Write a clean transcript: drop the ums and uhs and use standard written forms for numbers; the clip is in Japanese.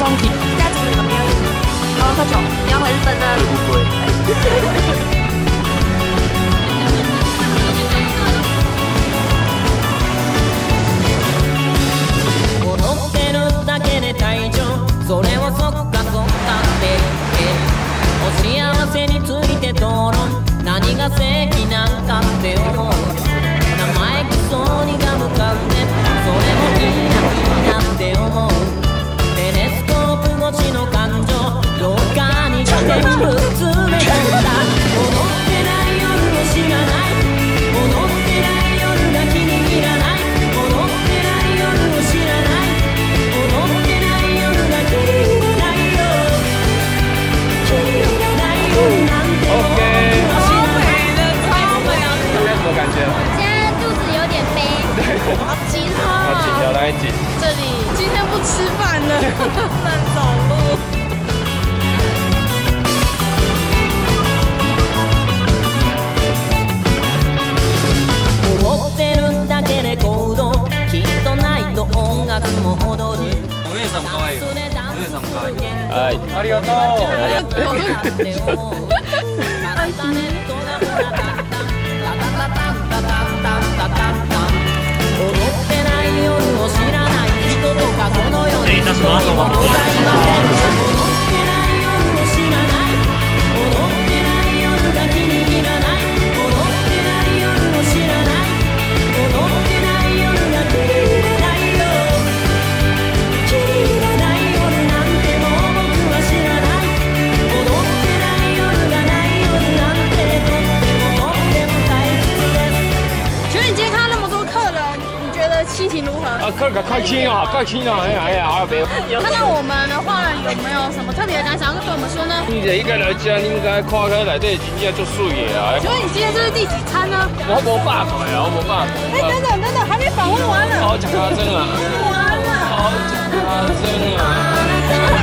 双体。 下次有没有？然后喝酒，你要回日本了。 不会。 踊ってるだけで退場、それをそっかそっかってお幸せについて討論、何が正義なんかって思う。名前くそにが向かんで、それもいいなって思う。テレスコープ越しの感情、廊下に全部詰め込んだ。踊ってない夜を知らない、踊ってない夜が気に入らない、踊ってない夜を知らない、踊ってない夜が気に入らないよ、気に入らない夜なんて僕は知らない。 什么感觉？ 现在肚子有点背，好紧好紧张，哪里紧？ 这里今天不吃饭了，难走路。 踊ってるだけで行動、きっとないと音楽も踊る。 お姉さん可愛いよ。お姉さん可愛い。はい。ありがとう。踊ってない夜を知らない人とかこの世に一人もございません。踊ってない夜を知らない、踊ってない夜が気に入らない、踊ってない夜を知らない、踊ってない夜が気に入らないよ、気に入らない夜なんてもう僕は知らない、踊ってない夜がない夜なんてとっても大切です。 请问你今天看到那么多客人，你觉得心情如何？ 客人開心啊，開心啊！哎呀，別。 看到我们的话，有没有什么特别的感想要跟我们说呢？ 你一个来家，你应該看開內底真正足水的啊！ 请问你今天这是第几餐呢？ 我無飽過呀，我無飽過。 哎，等等，还没访问完呢。 好，吃咖真啊！ 完了。 好，吃咖真啊！